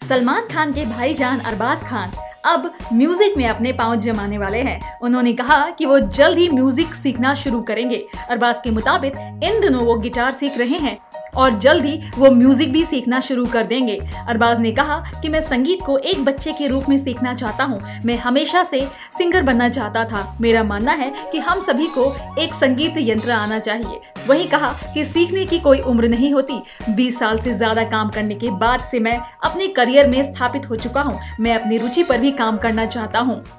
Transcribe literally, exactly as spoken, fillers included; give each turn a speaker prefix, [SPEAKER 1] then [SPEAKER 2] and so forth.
[SPEAKER 1] सलमान खान के भाईजान अरबाज खान अब म्यूजिक में अपने पांव जमाने वाले हैं। उन्होंने कहा कि वो जल्द ही म्यूजिक सीखना शुरू करेंगे। अरबाज के मुताबिक इन दिनों वो गिटार सीख रहे हैं और जल्द ही वो म्यूजिक भी सीखना शुरू कर देंगे। अरबाज ने कहा कि मैं संगीत को एक बच्चे के रूप में सीखना चाहता हूँ। मैं हमेशा से सिंगर बनना चाहता था। मेरा मानना है कि हम सभी को एक संगीत यंत्र आना चाहिए। वही कहा कि सीखने की कोई उम्र नहीं होती। बीस साल से ज्यादा काम करने के बाद से मैं अपने करियर में स्थापित हो चुका हूँ। मैं अपनी रुचि पर भी काम करना चाहता हूँ।